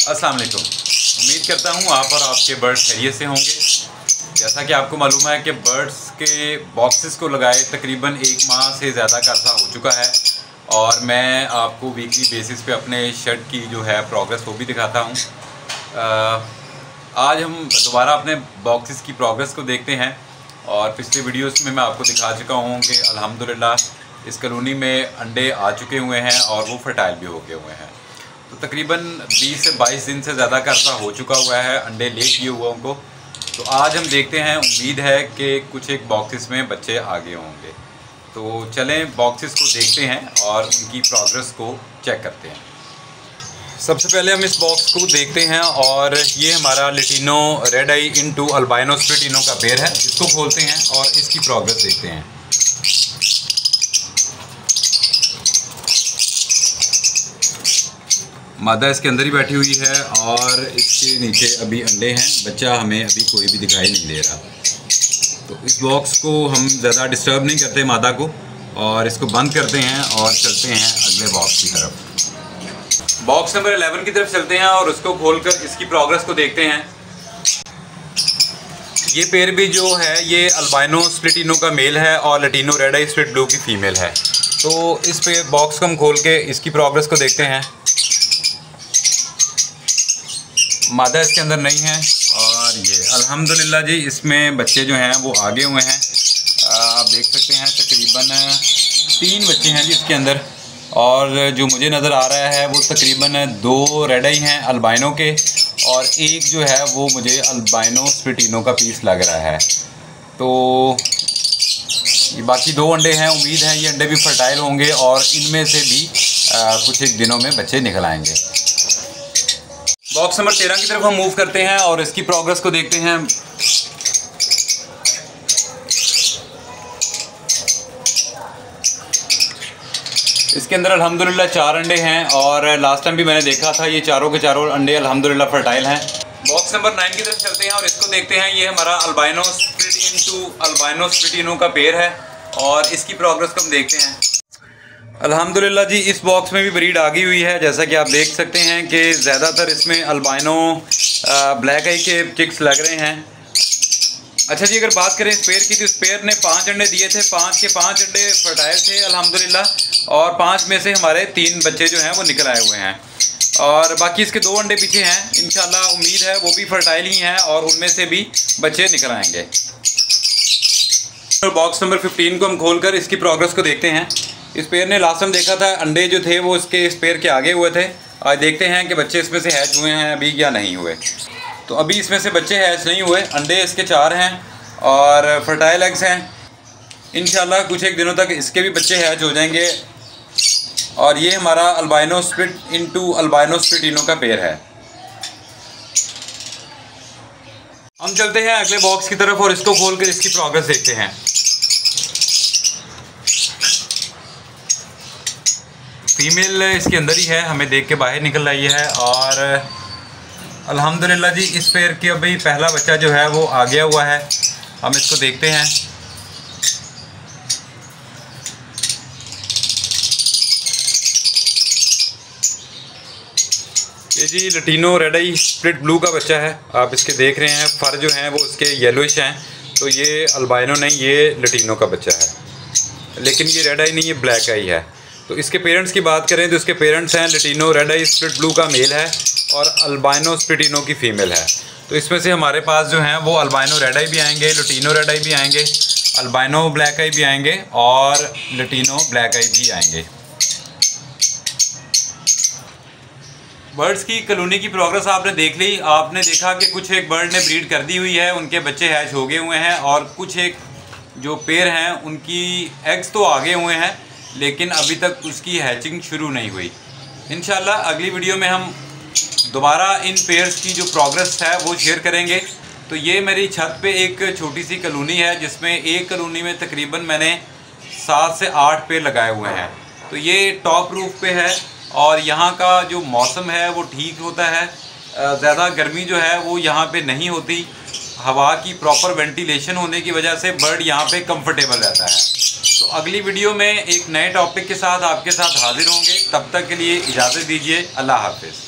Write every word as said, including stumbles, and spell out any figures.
अस्सलाम वालेकुम। उम्मीद करता हूँ आप और आपके बर्ड्स खैरियत से होंगे। जैसा कि आपको मालूम है कि बर्ड्स के बॉक्सेस को लगाए तकरीबन एक माह से ज़्यादा का अर्सा हो चुका है और मैं आपको वीकली बेसिस पे अपने शर्ट की जो है प्रोग्रेस वो भी दिखाता हूँ। आज हम दोबारा अपने बॉक्सेस की प्रोग्रेस को देखते हैं और पिछले वीडियोस में मैं आपको दिखा चुका हूँ कि अल्हम्दुलिल्लाह इस कॉलोनी में अंडे आ चुके हुए हैं और वो फर्टाइल भी हो गए हुए हैं। तो तकरीबन बीस से बाईस दिन से ज़्यादा का अर्सा हो चुका हुआ है अंडे ले किए हुए उनको। तो आज हम देखते हैं, उम्मीद है कि कुछ एक बॉक्सेस में बच्चे आ गए होंगे। तो चलें बॉक्सेस को देखते हैं और उनकी प्रोग्रेस को चेक करते हैं। सबसे पहले हम इस बॉक्स को देखते हैं और ये हमारा lutino red eye into albino splitino का पेयर है। इसको खोलते हैं और इसकी प्रोग्रेस देखते हैं। मादा इसके अंदर ही बैठी हुई है और इसके नीचे अभी अंडे हैं। बच्चा हमें अभी कोई भी दिखाई नहीं दे रहा। तो इस बॉक्स को हम ज़्यादा डिस्टर्ब नहीं करते मादा को और इसको बंद करते हैं और चलते हैं अगले बॉक्स की तरफ। बॉक्स नंबर इलेवन की तरफ चलते हैं और उसको खोलकर इसकी प्रोग्रेस को देखते हैं। ये पेयर भी जो है ये अल्बाइनो स्प्लिटिनो का मेल है और lutino red eye split blue की फ़ीमेल है। तो इस पे बॉक्स को हम खोल के इसकी प्रोग्रेस को देखते हैं। मादा इसके अंदर नहीं है और ये अल्हम्दुलिल्लाह जी इसमें बच्चे जो हैं वो आगे हुए हैं। आप देख सकते हैं तकरीबन तीन बच्चे हैं जी इसके अंदर और जो मुझे नज़र आ रहा है वो तकरीबन दो रेड आई हैं अल्बाइनो के और एक जो है वो मुझे अल्बाइनो स्प्लिटिनो का पीस लग रहा है। तो ये बाकी दो अंडे हैं, उम्मीद है ये अंडे भी फर्टाइल होंगे और इनमें से भी आ, कुछ एक दिनों में बच्चे निकल आएंगे। बॉक्स नंबर तेरह की तरफ हम मूव करते हैं और इसकी प्रोग्रेस को देखते हैं। इसके अंदर अल्हम्दुलिल्लाह चार अंडे हैं और लास्ट टाइम भी मैंने देखा था ये चारों के चारों अंडे अल्हम्दुलिल्लाह फर्टाइल हैं। बॉक्स नंबर नाइन की तरफ चलते हैं और इसको देखते हैं। ये हमारा albino split into albino splitino का पेयर है और इसकी प्रोग्रेस को हम देखते हैं। अल्हम्दुलिल्लाह जी इस बॉक्स में भी ब्रीड आ गई हुई है। जैसा कि आप देख सकते हैं कि ज़्यादातर इसमें अल्बाइनो ब्लैक आई के चिक्स लग रहे हैं। अच्छा जी, अगर बात करें इस पेयर की तो इस पेयर ने पांच अंडे दिए थे, पांच के पांच अंडे फर्टाइल थे अल्हम्दुलिल्लाह और पांच में से हमारे तीन बच्चे जो हैं वो निकल आए हुए हैं और बाकी इसके दो अंडे पीछे हैं। इंशाल्लाह उम्मीद है वो भी फर्टाइल ही हैं और उनमें से भी बच्चे निकल आएंगे। बॉक्स नंबर फिफ्टीन को हम खोलकर इसकी प्रोग्रेस को देखते हैं। इस पेयर ने लास्ट टाइम देखा था अंडे जो थे वो इसके इस पेयर के आगे हुए थे। आज देखते हैं कि बच्चे इसमें से हैच हुए हैं अभी या नहीं हुए। तो अभी इसमें से बच्चे हैच नहीं हुए, अंडे इसके चार हैं और फर्टाइल एग्स हैं। इंशाल्लाह कुछ एक दिनों तक इसके भी बच्चे हैच हो जाएंगे। और ये हमारा albino split into albino splitino का पेयर है। हम चलते हैं अगले बॉक्स की तरफ और इसको खोलकर इसकी प्रोग्रेस देखते हैं। फीमेल इसके अंदर ही है, हमें देख के बाहर निकल आई है और अल्हम्दुलिल्लाह जी इस पेयर की अभी पहला बच्चा जो है वो आ गया हुआ है। हम इसको देखते हैं। ये जी lutino red eye split blue का बच्चा है। आप इसके देख रहे हैं फर जो हैं वो इसके येलोइश हैं। तो ये अल्बाइनो नहीं, ये लटीनो का बच्चा है, लेकिन ये रेड आई नहीं, ये ब्लैक आई है। तो इसके पेरेंट्स की बात करें तो इसके पेरेंट्स हैं lutino red eye split blue का मेल है और अल्बाइनो स्प्लिटिनो की फ़ीमेल है। तो इसमें से हमारे पास जो हैं वो अल्बाइनो रेड आई भी आएंगे, लटीनो रेड आई भी आएंगे, अल्बाइनो ब्लैक आई भी आएंगे और लटीनो ब्लैक आई भी आएंगे। बर्ड्स की कॉलोनी की प्रोग्रेस आपने देख ली। आपने देखा कि कुछ एक बर्ड ने ब्रीड कर दी हुई है, उनके बच्चे हैच हो गए हुए हैं और कुछ एक जो पेयर हैं उनकी एग्स तो आ गए हुए हैं लेकिन अभी तक उसकी हैचिंग शुरू नहीं हुई। इंशाल्लाह अगली वीडियो में हम दोबारा इन पेयर्स की जो प्रोग्रेस है वो शेयर करेंगे। तो ये मेरी छत पे एक छोटी सी कॉलोनी है जिसमें एक कॉलोनी में तकरीबन मैंने सात से आठ पेड़ लगाए हुए हैं। तो ये टॉप रूफ पे है और यहाँ का जो मौसम है वो ठीक होता है। ज़्यादा गर्मी जो है वो यहाँ पे नहीं होती। हवा की प्रॉपर वेंटिलेशन होने की वजह से बर्ड यहाँ पे कंफर्टेबल रहता है। तो अगली वीडियो में एक नए टॉपिक के साथ आपके साथ हाजिर होंगे। तब तक के लिए इजाज़त दीजिए। अल्लाह हाफ़िज़।